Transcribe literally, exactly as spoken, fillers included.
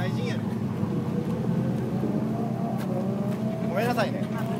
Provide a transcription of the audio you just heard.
外人やね。ごめんなさいね。